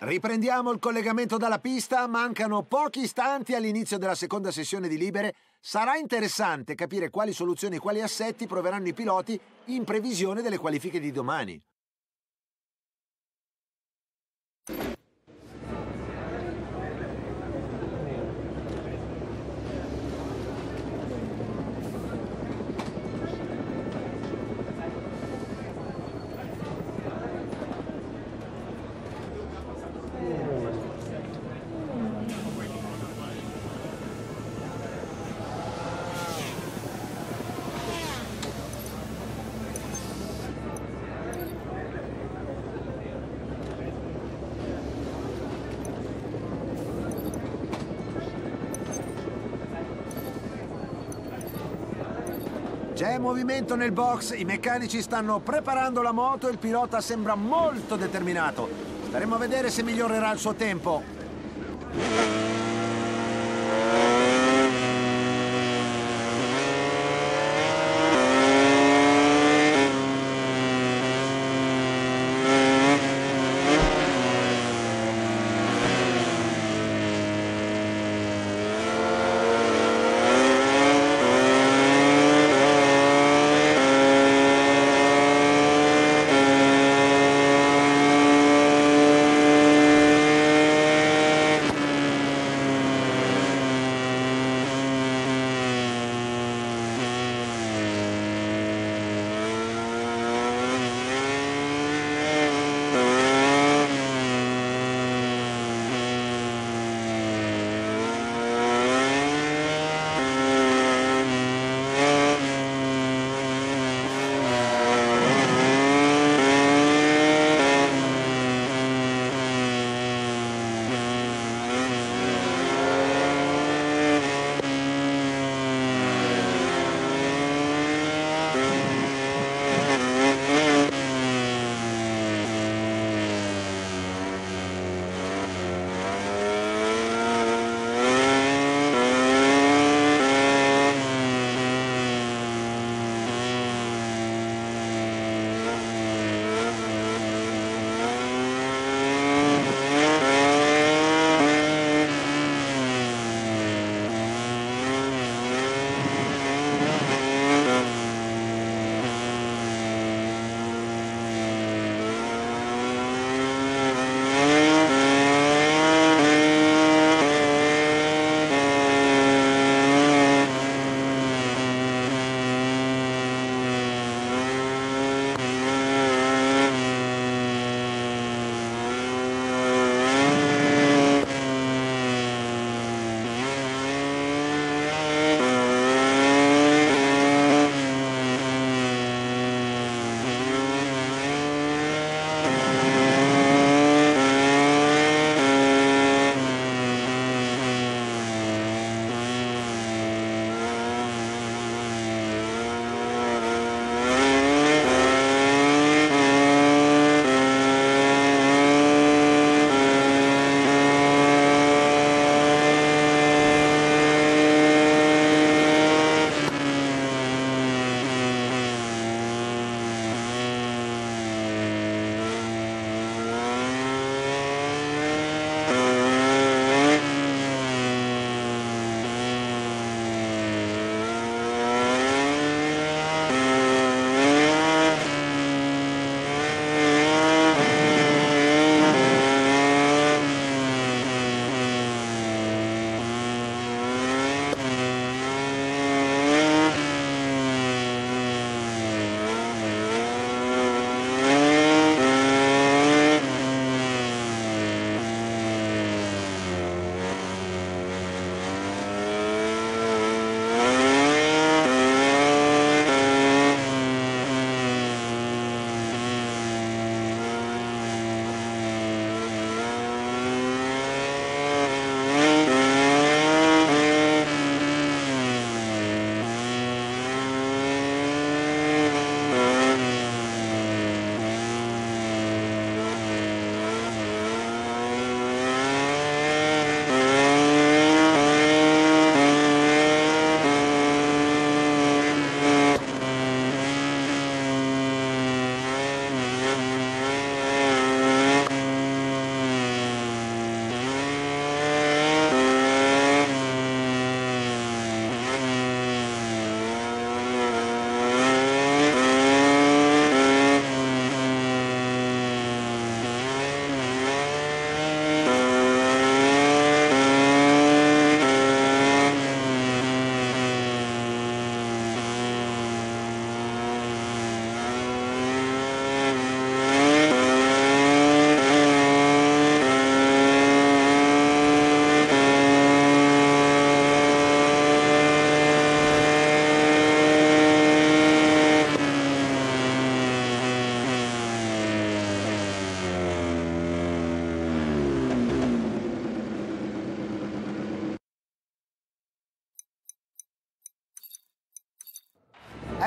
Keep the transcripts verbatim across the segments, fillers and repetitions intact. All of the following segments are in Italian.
Riprendiamo il collegamento dalla pista, mancano pochi istanti all'inizio della seconda sessione di libere. Sarà interessante capire quali soluzioni e quali assetti proveranno i piloti in previsione delle qualifiche di domani. C'è movimento nel box, i meccanici stanno preparando la moto e il pilota sembra molto determinato. Staremo a vedere se migliorerà il suo tempo.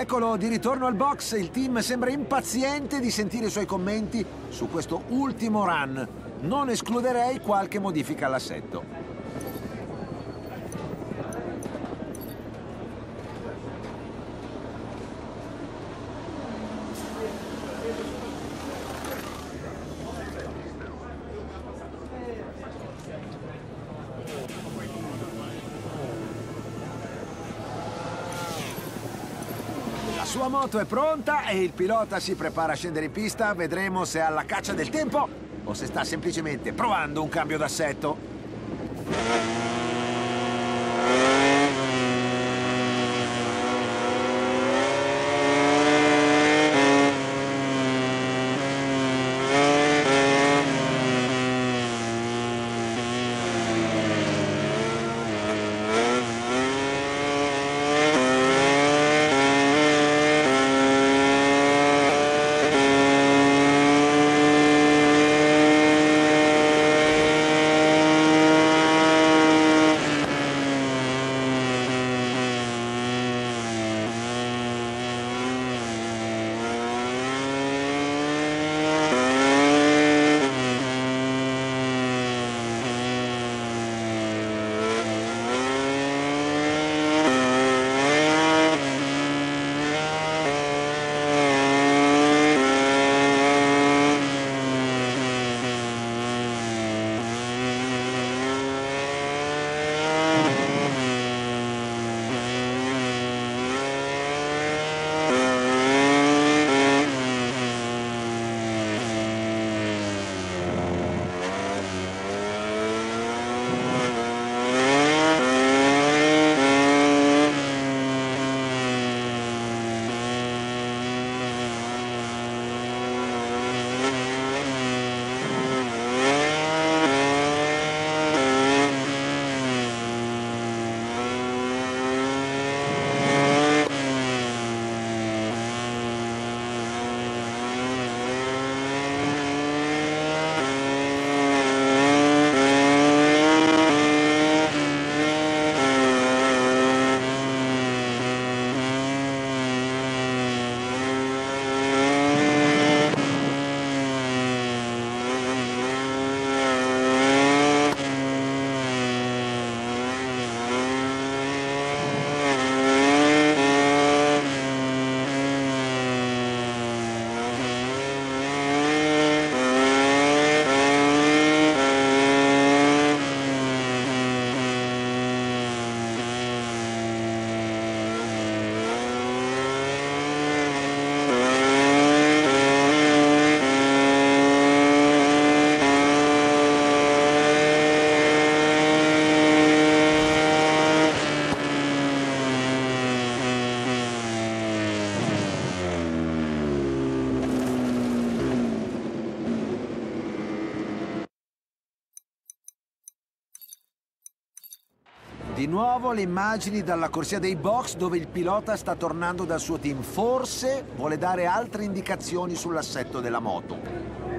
Eccolo, di ritorno al box, il team sembra impaziente di sentire i suoi commenti su questo ultimo run. Non escluderei qualche modifica all'assetto. La sua moto è pronta e il pilota si prepara a scendere in pista. Vedremo se è alla caccia del tempo o se sta semplicemente provando un cambio d'assetto. Di nuovo le immagini dalla corsia dei box dove il pilota sta tornando dal suo team. Forse vuole dare altre indicazioni sull'assetto della moto.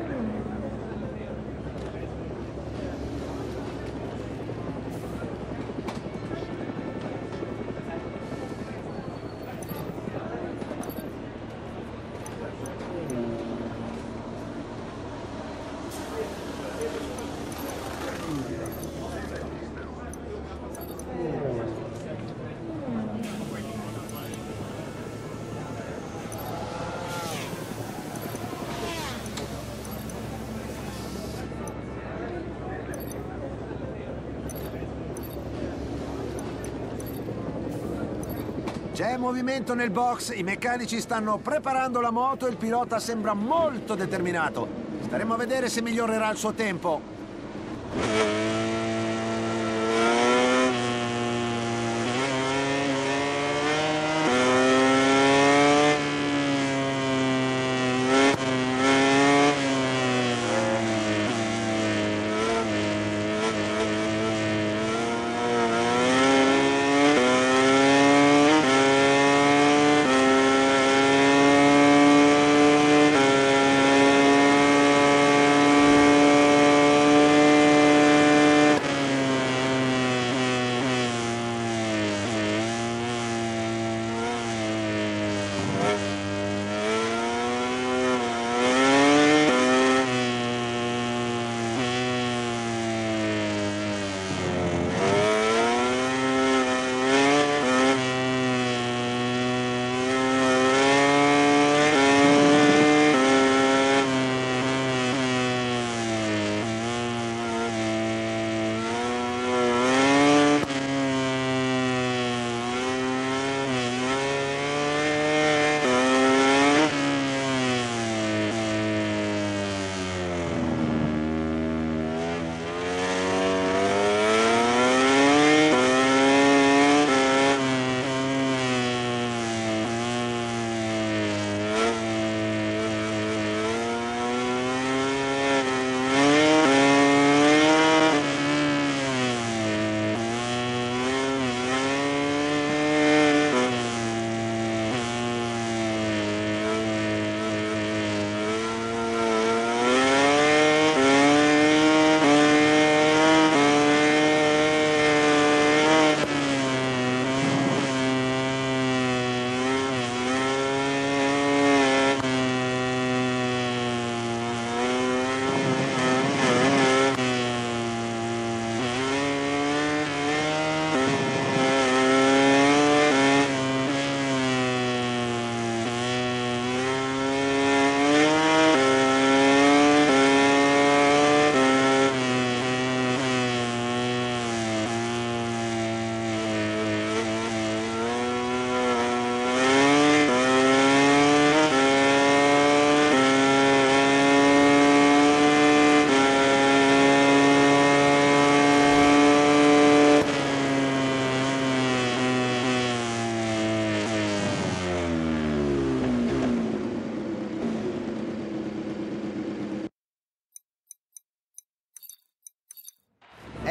C'è movimento nel box, i meccanici stanno preparando la moto e il pilota sembra molto determinato. Staremo a vedere se migliorerà il suo tempo.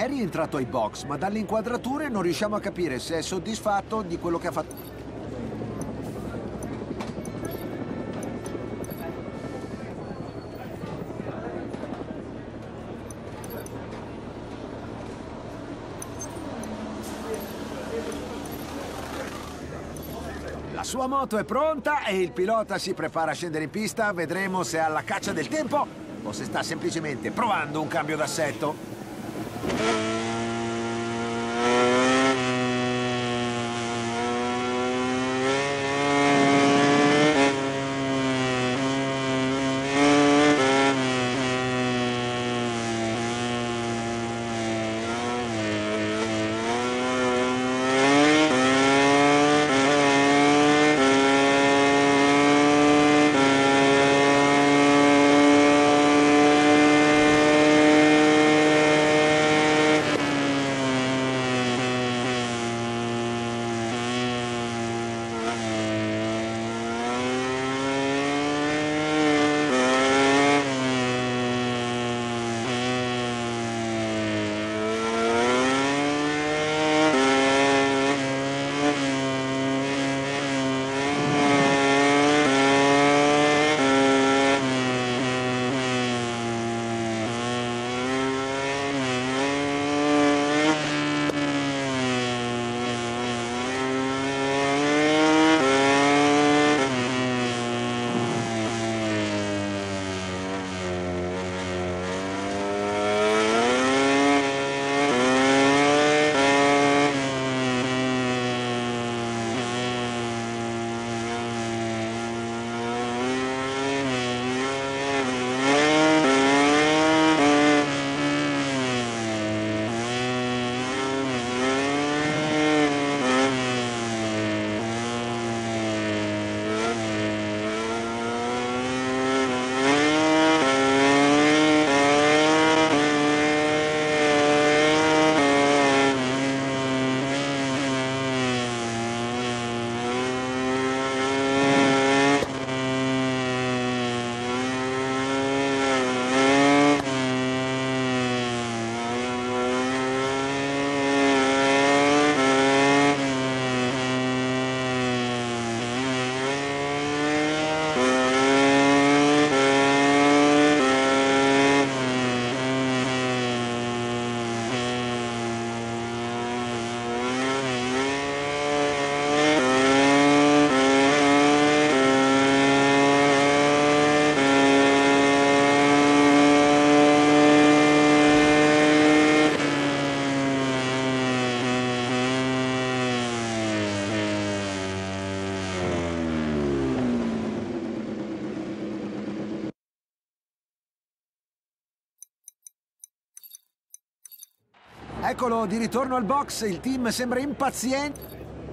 È rientrato ai box, ma dalle inquadrature non riusciamo a capire se è soddisfatto di quello che ha fatto. La sua moto è pronta e il pilota si prepara a scendere in pista. Vedremo se è alla caccia del tempo o se sta semplicemente provando un cambio d'assetto. Eccolo di ritorno al box, il team sembra impaziente.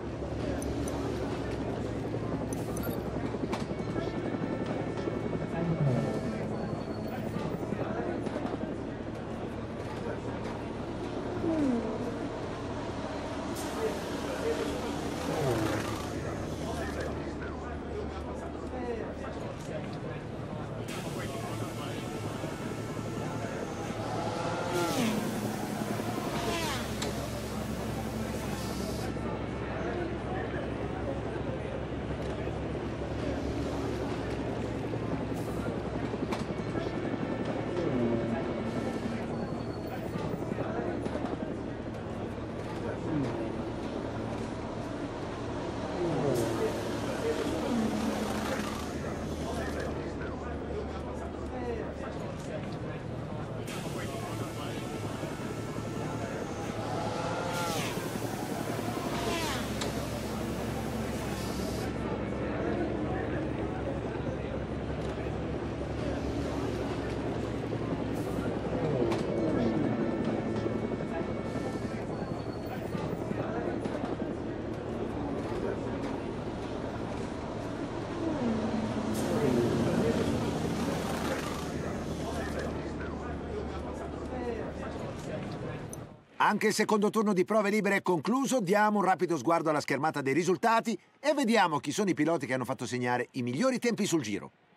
Anche il secondo turno di prove libere è concluso, diamo un rapido sguardo alla schermata dei risultati e vediamo chi sono i piloti che hanno fatto segnare i migliori tempi sul giro.